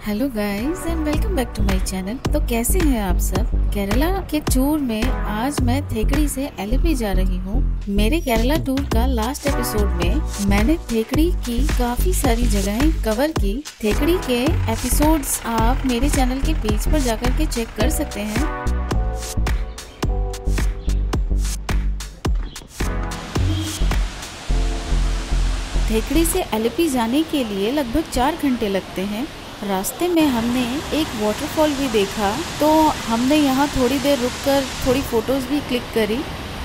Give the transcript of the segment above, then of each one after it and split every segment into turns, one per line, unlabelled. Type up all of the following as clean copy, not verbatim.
Hello guys and welcome back to my channel. तो कैसे हैं आप सब। केरला के टूर में आज मैं थेकड़ी से एलेपी जा रही हूँ। मेरे केरला टूर का लास्ट एपिसोड में मैंने थेकड़ी की काफी सारी जगहें कवर की। थेकड़ी के एपिसोड्स आप मेरे चैनल के पेज पर जाकर के चेक कर सकते हैं। थेकड़ी से एलेपी जाने के लिए लगभग 4 घंटे लगते हैं। रास्ते में हमने एक वाटरफॉल भी देखा, तो हमने यहाँ थोड़ी देर रुककर थोड़ी फोटोज भी क्लिक करी।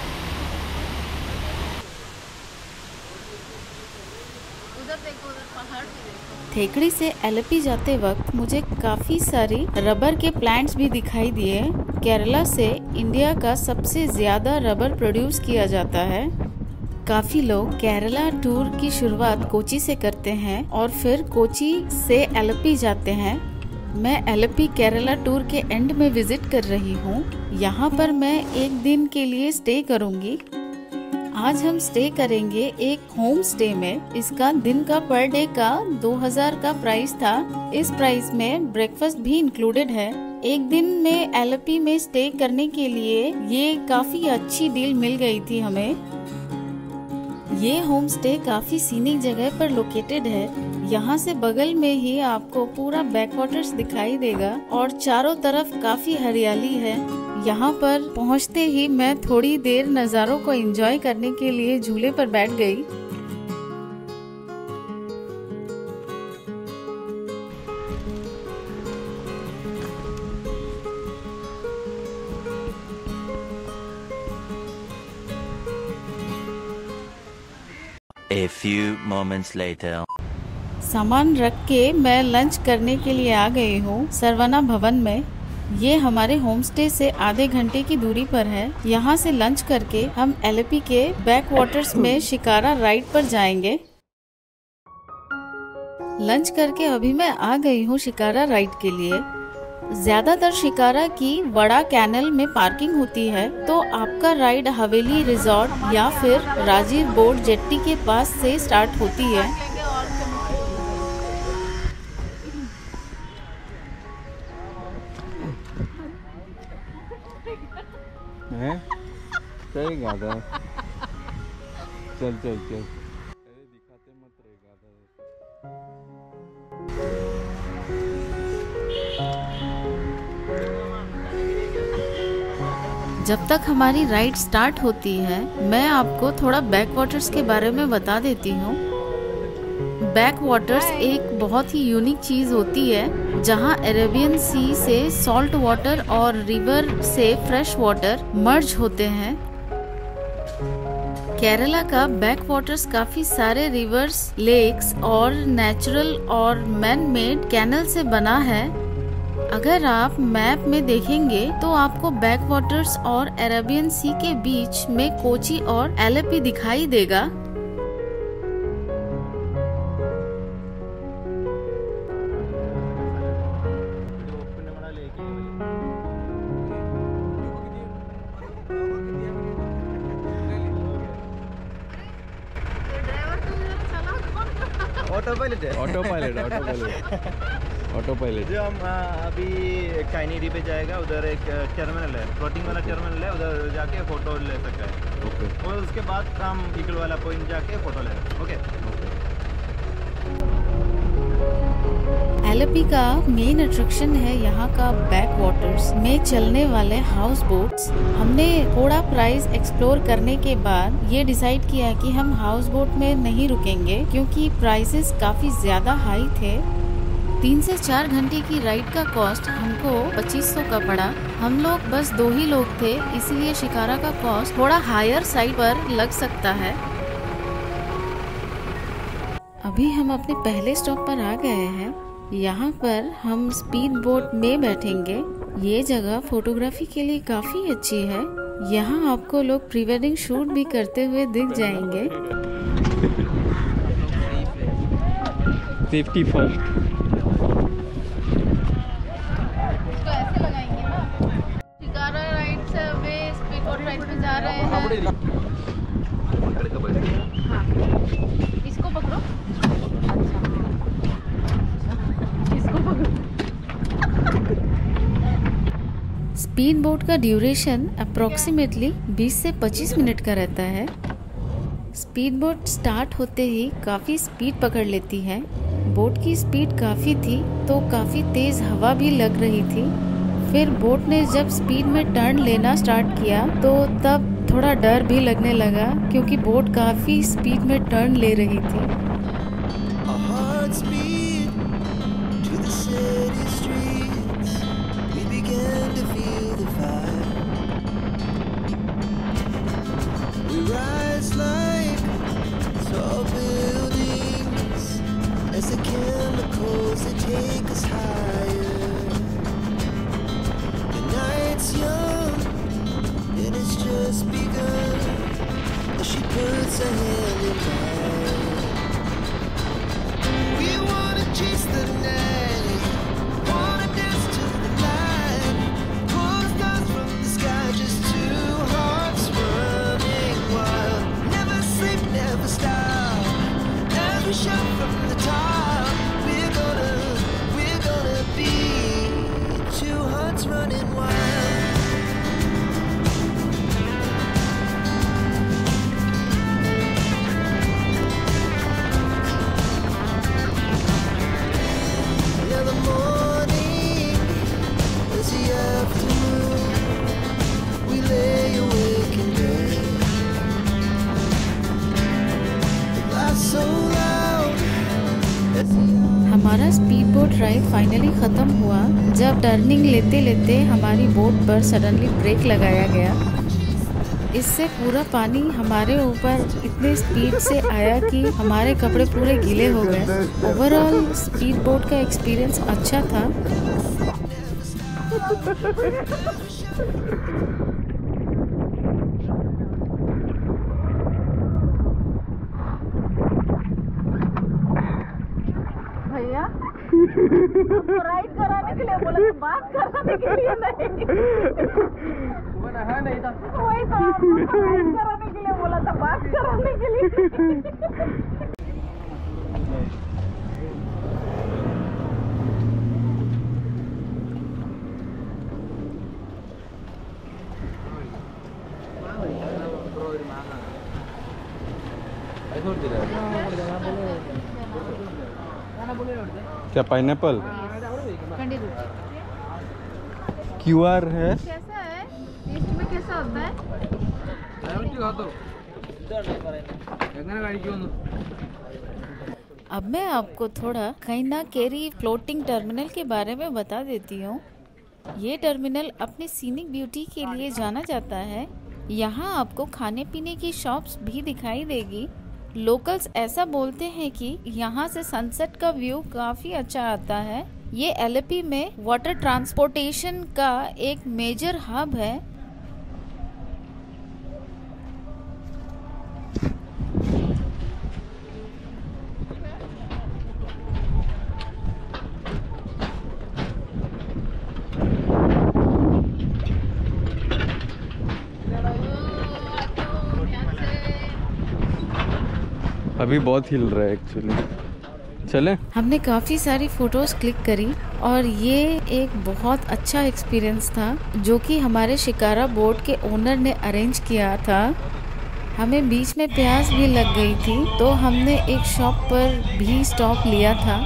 थेकड़ी से एलेपी जाते वक्त मुझे काफ़ी सारी रबर के प्लांट्स भी दिखाई दिए। केरला से इंडिया का सबसे ज़्यादा रबर प्रोड्यूस किया जाता है। काफ़ी लोग केरला टूर की शुरुआत कोची से करते हैं और फिर कोची से एलेपी जाते हैं। मैं एलेपी केरला टूर के एंड में विजिट कर रही हूँ। यहाँ पर मैं एक दिन के लिए स्टे करूँगी। आज हम स्टे करेंगे एक होम स्टे में। इसका दिन का पर डे का 2000 का प्राइस था। इस प्राइस में ब्रेकफास्ट भी इंक्लूडेड है। एक दिन में एलेपी में स्टे करने के लिए ये काफ़ी अच्छी डील मिल गई थी हमें। ये होम स्टे काफी सीनिक जगह पर लोकेटेड है। यहाँ से बगल में ही आपको पूरा बैकवाटर्स दिखाई देगा और चारों तरफ काफी हरियाली है। यहाँ पर पहुँचते ही मैं थोड़ी देर नज़ारों को एंजॉय करने के लिए झूले पर बैठ गई।
A few moments later.
सामान रख के मैं लंच करने के लिए आ गई हूँ सरवना भवन में। ये हमारे होम स्टे से आधे घंटे की दूरी पर है। यहाँ से लंच करके हम एलेपी के बैक वाटर्स में शिकारा राइड पर जाएंगे। लंच करके अभी मैं आ गई हूँ शिकारा राइड के लिए। ज्यादातर शिकारा की वड़ा कैनल में पार्किंग होती है, तो आपका राइड हवेली रिजॉर्ट या फिर राजीव बोट जेट्टी के पास से स्टार्ट होती है।
सही गाता है। चल चल चल, दिखाते मत रहे गाता।
जब तक हमारी राइड स्टार्ट होती है, मैं आपको थोड़ा बैक वाटर्स के बारे में बता देती हूँ। बैक वाटर्स एक बहुत ही यूनिक चीज होती है, जहाँ अरेबियन सी से सॉल्ट वाटर और रिवर से फ्रेश वाटर मर्ज होते हैं। केरला का बैक वाटर्स काफी सारे रिवर्स, लेक्स और नेचुरल और मैन मेड कैनल से बना है। अगर आप मैप में देखेंगे तो आपको बैक वाटर्स और अरेबियन सी के बीच में कोची और एलेपी दिखाई देगा।
ऑटो पायलट है।
ऑटो पायलट ऑटो पायलट ऑटो पायलट।
जो हम अभी चाइनीडी पे जाएगा, उधर एक टर्मिनल है, फ्लोटिंग वाला टर्मिनल है, उधर जाके फ़ोटो ले सकता है।
ओके।
और उसके बाद हम ईगल वाला पॉइंट जाके फ़ोटो लेगा। ओके।
एलेपी का मेन अट्रैक्शन है यहाँ का बैक वाटर्स में चलने वाले हाउस बोट्स। हमने थोड़ा प्राइस एक्सप्लोर करने के बाद ये डिसाइड किया कि हम हाउस बोट में नहीं रुकेंगे, क्योंकि प्राइसेस काफी ज्यादा हाई थे। 3 से 4 घंटे की राइड का कॉस्ट हमको 2500 का पड़ा। हम लोग बस 2 ही लोग थे, इसीलिए शिकारा का कॉस्ट थोड़ा हायर साइड पर लग सकता है। अभी हम अपने पहले स्टॉप पर आ गए हैं। यहाँ पर हम स्पीड बोट में बैठेंगे। ये जगह फोटोग्राफी के लिए काफी अच्छी है। यहाँ आपको लोग प्री वेडिंग शूट भी करते हुए दिख जाएंगे।
Safety first.
इसको ऐसे लगाएंगे ना। शिकारा राइड से अभी स्पीड बोट राइड पे जा रहे हैं। हाँ, इसको पकड़ो। अच्छा, इसको पकड़ो।
स्पीड बोट का ड्यूरेशन अप्रॉक्सीमेटली 20 से 25 मिनट का रहता है। स्पीड बोट स्टार्ट होते ही काफ़ी स्पीड पकड़ लेती है। बोट की स्पीड काफ़ी थी तो काफ़ी तेज़ हवा भी लग रही थी। फिर बोट ने जब स्पीड में टर्न लेना स्टार्ट किया तो तब थोड़ा डर भी लगने लगा क्योंकि बोट काफ़ी स्पीड में टर्न ले रही थी।
As the chemicals that take us higher. The night's young and it's just begun. As she puts her hand in mine. We wanna chase the night, wanna dance to the light. Pull stars from the sky, just two hearts running wild. Never sleep, never stop. As we shout from the top. Running wild. Yeah, the morning is the afternoon. We lay awake in bed. Life's so loud.
हमारा speed boat ride finally ख़त्म हुआ जब turning लेते लेते हमारी boat पर suddenly break लगाया गया। इससे पूरा पानी हमारे ऊपर इतने स्पीड से आया कि हमारे कपड़े पूरे गीले हो गए। ओवरऑल स्पीड बोट का एक्सपीरियंस अच्छा था।
भैया आपको राइड कराने के लिए बोला, तो बात कराने के लिए नहीं। वही तो आपको राइड कराने के लिए बोला था, बात कराने के लिए।
क्या पाइनएप्पल QR है?
कैसा है टेस्ट में, कैसा होता है?
अब मैं आपको थोड़ा कैना केरी फ्लोटिंग टर्मिनल के बारे में बता देती हूँ। ये टर्मिनल अपनी सीनिक ब्यूटी के लिए जाना जाता है। यहाँ आपको खाने पीने की शॉप्स भी दिखाई देगी। लोकल्स ऐसा बोलते हैं कि यहाँ से सनसेट का व्यू काफ़ी अच्छा आता है। ये एलेपी में वाटर ट्रांसपोर्टेशन का एक मेजर हब है।
अभी बहुत हिल रहा है एक्चुअली। चले? हमने
काफ़ी सारी फ़ोटोज़ क्लिक करी और ये एक बहुत अच्छा एक्सपीरियंस था जो कि हमारे शिकारा बोट के ओनर ने अरेंज किया था। हमें बीच में प्यास भी लग गई थी तो हमने एक शॉप पर भी स्टॉप लिया था।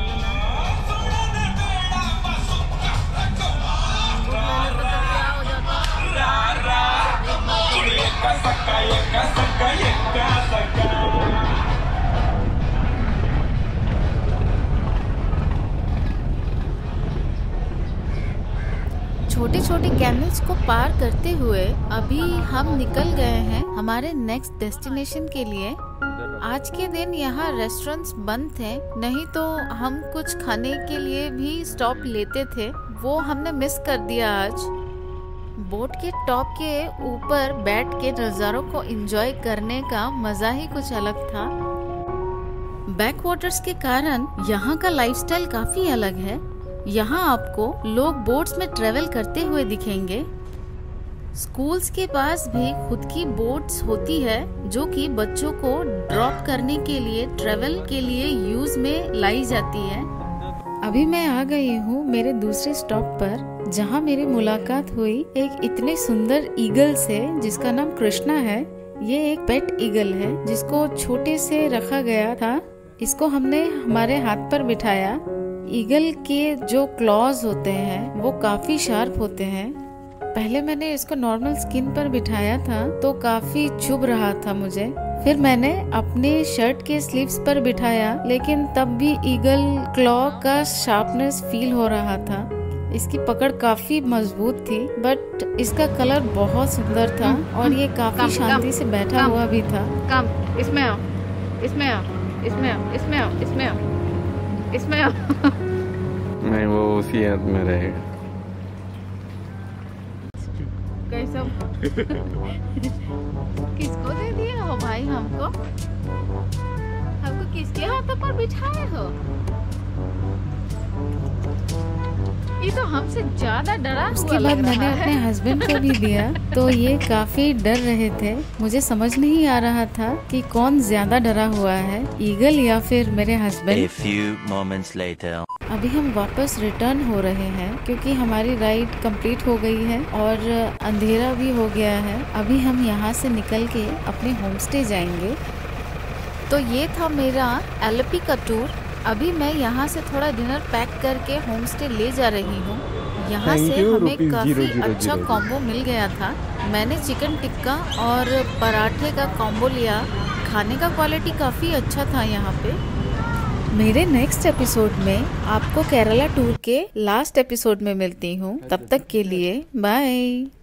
छोटे छोटे कैनल्स को पार करते हुए अभी हम निकल गए हैं हमारे नेक्स्ट डेस्टिनेशन के लिए। आज के दिन यहाँ रेस्टोरेंट्स बंद थे, नहीं तो हम कुछ खाने के लिए भी स्टॉप लेते थे, वो हमने मिस कर दिया आज। बोट के टॉप के ऊपर बैठ के नज़ारों को एंजॉय करने का मजा ही कुछ अलग था। बैक वाटर्स के कारण यहाँ का लाइफस्टाइल काफी अलग है। यहाँ आपको लोग बोट्स में ट्रेवल करते हुए दिखेंगे। स्कूल्स के पास भी खुद की बोट्स होती है जो कि बच्चों को ड्रॉप करने के लिए ट्रेवल के लिए यूज में लाई जाती है। अभी मैं आ गई हूँ मेरे दूसरे स्टॉप पर, जहाँ मेरी मुलाकात हुई एक इतने सुंदर ईगल से जिसका नाम कृष्णा है। ये एक पेट ईगल है जिसको छोटे से रखा गया था। इसको हमने हमारे हाथ पर बिठाया। ईगल के जो क्लॉज होते हैं वो काफी शार्प होते हैं। पहले मैंने इसको नॉर्मल स्किन पर बिठाया था तो काफी चुभ रहा था मुझे। फिर मैंने अपने शर्ट के स्लीव्स पर बिठाया, लेकिन तब भी ईगल क्लॉ का शार्पनेस फील हो रहा था। इसकी पकड़ काफी मजबूत थी, बट इसका कलर बहुत सुंदर था और ये काफी शांति से बैठा हुआ भी था।
कम इसमें आओ, इसमें आओ, इसमें आओ, इसमें आओ, इसमें आओ, इसमें आओ।
नहीं, वो उसी हाथ में रहेगा।
कैसा किसको दे दिए हो भाई? हमको किसके हाथों पर बिठाए हो? ये तो हमसे ज्यादा डरा हुआ
उसके
लग
बाद
रहा
मैंने
है।
अपने हस्बैंड को भी दिया तो ये काफी डर रहे थे। मुझे समझ नहीं आ रहा था कि कौन ज्यादा डरा हुआ है, ईगल या फिर मेरे
A
husband.
few moments later.
अभी हम वापस रिटर्न हो रहे हैं क्योंकि हमारी राइड कंप्लीट हो गई है और अंधेरा भी हो गया है। अभी हम यहाँ से निकल के अपने होम स्टे जाएंगे। तो ये था मेरा एलपी का टूर। अभी मैं यहाँ से थोड़ा डिनर पैक करके होम स्टे ले जा रही हूँ। यहाँ
Thank
से
you,
हमें
rupees
काफ़ी
000.
अच्छा कॉम्बो मिल गया था। मैंने चिकन टिक्का और पराठे का कॉम्बो लिया। खाने का क्वालिटी काफ़ी अच्छा था यहाँ पे। मेरे नेक्स्ट एपिसोड में आपको केरला टूर के लास्ट एपिसोड में मिलती हूँ। तब तक के लिए बाय।